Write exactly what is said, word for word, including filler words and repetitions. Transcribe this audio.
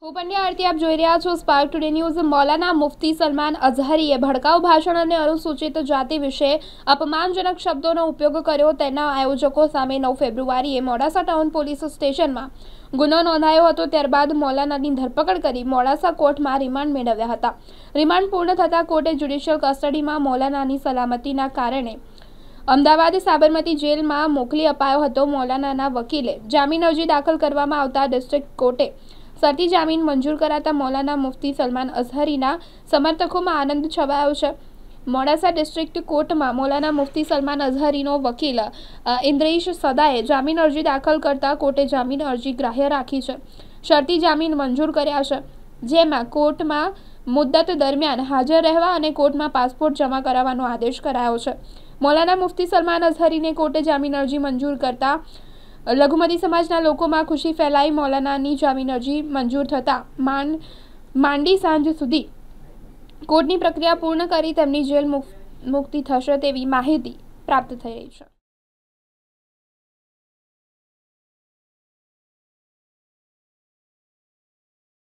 હું પંડ્યા આરતી આપ જોઈ રહ્યા છો સ્પાર્ક ટુડે ન્યૂઝ। મૌલાના મુફ્તી સલમાન અઝહરીએ ભડકાઉ ભાષણ અને અનુસૂચિત જાતિ વિશે અપમાનજનક શબ્દોનો ઉપયોગ કર્યો તેના આયોજકો સામે નવ ફેબ્રુઆરીએ મોડાસા ટાઉન પોલીસ સ્ટેશનમાં ગુનો નોંધાયો હતો। ત્યારબાદ મૌલાનાની ધરપકડ કરી મોડાસા કોર્ટમાં રિમાન્ડ મેળવ્યા હતા। રિમાન્ડ પૂર્ણ થતાં કોર્ટે જ્યુડિશિયલ કસ્ટડીમાં મૌલાનાની સલામતીના કારણે અમદાવાદ સાબરમતી જેલમાં મોકલી અપાયો હતો। મૌલાનાના વકીલે જામીન અરજી દાખલ કરવામાં આવતા ડિસ્ટ્રિક્ટ કોર્ટે શરતી જામીન મંજૂર કરાતા મૌલાના મુફ્તી સલમાન અઝહરીના સમર્થકોમાં આનંદ છવાયો છે। મોડાસા ડિસ્ટ્રિક્ટ કોર્ટમાં મૌલાના મુફ્તી સલમાન અઝહરીનો વકીલ ઇન્દ્રેશ સદાએ જામીન અરજી દાખલ કરતા કોર્ટે જામીન અરજી ગ્રાહ્ય રાખી છે। શરતી જામીન મંજૂર કર્યા છે, જેમાં કોર્ટમાં મુદ્દત દરમિયાન હાજર રહેવા અને કોર્ટમાં પાસપોર્ટ જમા કરાવવાનો આદેશ કરાયો છે। મૌલાના મુફ્તી સલમાન અઝહરીને કોર્ટે જામીન અરજી મંજૂર કરતા લઘુમતી સમાજના લોકોમાં ખુશી ફેલાઈ। મૌલાનાની જામીન અરજી મંજૂર થતાં માંડ માંડી સાંજ સુધી કોર્ટની પ્રક્રિયા પૂર્ણ કરી તેમની જેલ મુક્તિ થશે તેવી માહિતી પ્રાપ્ત થઈ રહી છે।